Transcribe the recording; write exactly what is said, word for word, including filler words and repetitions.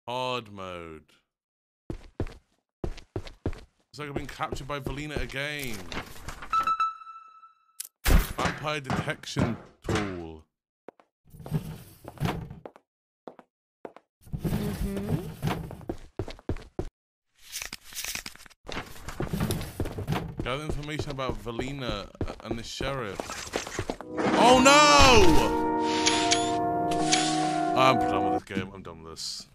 Hard mode. It's like I've been captured by Valina again. Vampire detection tool. Mm-hmm. Gather information about Valina and the sheriff. Oh no! I'm done with this game. I'm done with this.